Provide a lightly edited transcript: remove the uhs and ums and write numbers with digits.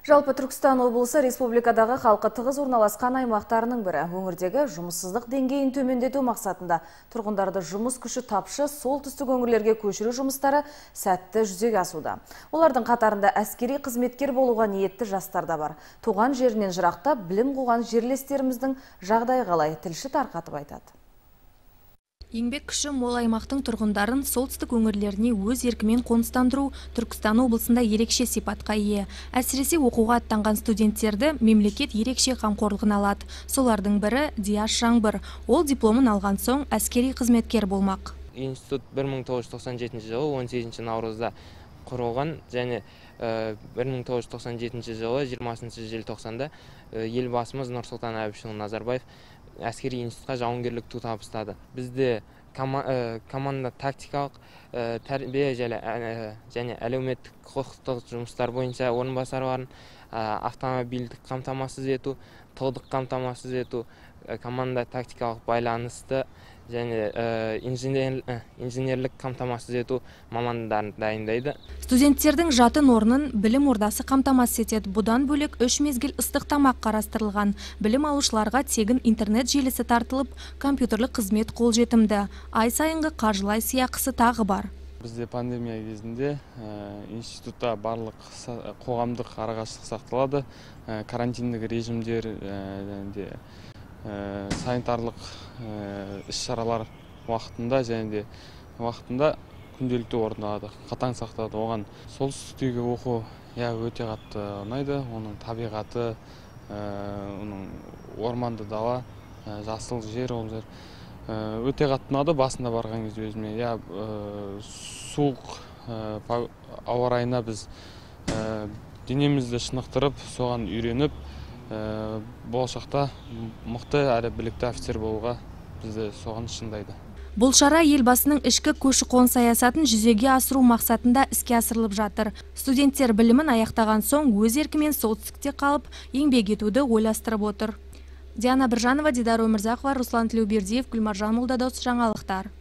Жалпы Түркістан облысы республикадағы халқы тығыз орналасқан аймақтарының бірі. Өңірдегі жұмыссыздық деңгейін төмендету мақсатында тұрғындарды жұмыс күші тапшы солтүстік өңірлерге көшіру жұмыстары сәтті жүзеге асуда. Олардың қатарында әскери қызметкер болуға ниетті жастар да бар. Туған жерінен жырақтап, білім қуған жерлестеріміздің жағдайы қалай, тілші тарқатып айтады. Еңбек күші мол аймақтың тұрғындарын солтүстік өңірлеріне өз еркімен қоныстандыру Түркістан облысында ерекше сипатқа ие. Әсіресе оқуға аттанған студенттерді мемлекет ерекше қамқорлығына алады. Солардың бірі Диаш Жаңбыр. Ол дипломын алған соң әскери қызметкер болмақ. Институт 1997 жылы 18 наурызда құрылған және 1997 жылы 20 желтоқсанда елбасымыз Нұрсұлтан Әбішұлы Назарбаев әскери институтқа жауынгерлік ту табыстады. Бізде команда тактикалық тәрбие және әлеуметтік құқықтық жұмыстар бойынша орынбасарларын автомобильдік қамтамасыз ету, тылдық қамтамасыз ету, команда тактикалық байланысты және инженерлік қамтамасыз ету мамандарын дайындайды. Студенттердің жатын орнын білім ордасы қамтамасыз етеді. Бұдан бөлек 3 мезгіл ыстық тамақ қарастырылған. Білім алушыларға тегін интернет желісі тартылып, компьютерлік қызмет қолжетімді. Ай сайынғы қаржылай сыйақысы тағы бар. Бізде пандемия кезінде институтта барлық қоғамдық арақашықтық сақталады. Карантиндік режимдер, санитарлық іс-шаралар уақытында және уақытында күнделікті орындалады, қатаң сақталады. Оған солтүстіктегі оқу өте қатты ұнайды. Оның табиғаты, оның орманды дала, жасыл жер, ол жер өте қатты ұнады. Басында барған кезде өзіме суық ауа райына біз денемізді шынықтырып, соған үйреніп, болашақта мықты әрі білікті офицер болуға бізді соған шыңдайды. Бұл шара елбасының ішкі көші-қон саясатын жүзеге асыру мақсатында іске асырылып жатыр. Студенттер білімін аяқтаған соң өз еркімен солтүстікте қалып, еңбек етуді ойластырып отыр. Диана Біржанова, Дидар Өмірзақова, Руслан Тілеубердиев, Гүлмаржан Молдадос, жаңалықтар.